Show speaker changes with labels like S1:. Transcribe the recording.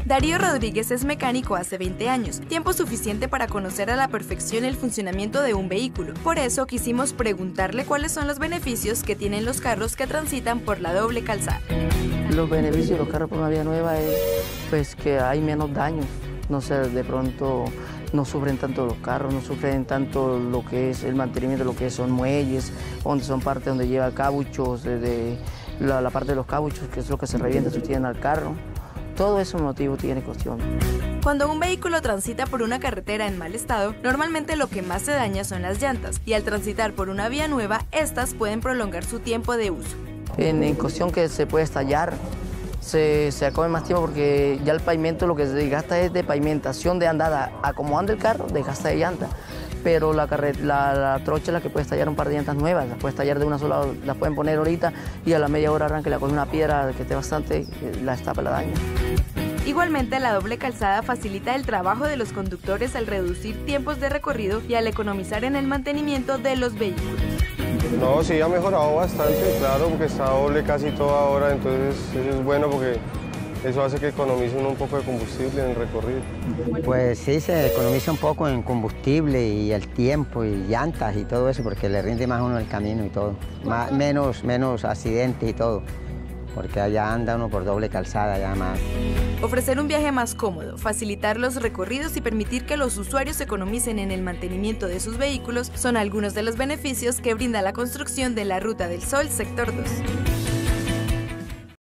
S1: Darío Rodríguez es mecánico hace 20 años, tiempo suficiente para conocer a la perfección el funcionamiento de un vehículo. Por eso quisimos preguntarle cuáles son los beneficios que tienen los carros que transitan por la doble calzada.
S2: Los beneficios de los carros por una vía nueva es pues, que hay menos daños. No sé, de pronto no sufren tanto los carros, no sufren tanto lo que es el mantenimiento, lo que son muelles, donde son partes donde lleva cauchos, desde la parte de los cauchos, que es lo que se revienta si tienen al carro. Todo ese motivo tiene cuestión.
S1: Cuando un vehículo transita por una carretera en mal estado, normalmente lo que más se daña son las llantas, y al transitar por una vía nueva, estas pueden prolongar su tiempo de uso.
S2: En cuestión que se puede estallar, se acaba más tiempo porque ya el pavimento lo que se desgasta es de pavimentación de andada. A como anda el carro, desgasta de llanta. Pero la trocha es la que puede estallar un par de llantas nuevas, las puede estallar de una sola, las pueden poner ahorita y a la media hora arranque, la coge una piedra que esté bastante, la estapa, la daña.
S1: Igualmente, la doble calzada facilita el trabajo de los conductores al reducir tiempos de recorrido y al economizar en el mantenimiento de los vehículos.
S3: No, sí, ha mejorado bastante, claro, porque está doble casi toda hora, entonces eso es bueno porque eso hace que economice uno un poco de combustible en el recorrido.
S4: Pues sí, se economiza un poco en combustible y el tiempo y llantas y todo eso, porque le rinde más a uno el camino y todo. Menos accidentes y todo, porque allá anda uno por doble calzada ya más.
S1: Ofrecer un viaje más cómodo, facilitar los recorridos y permitir que los usuarios economicen en el mantenimiento de sus vehículos son algunos de los beneficios que brinda la construcción de la Ruta del Sol Sector 2.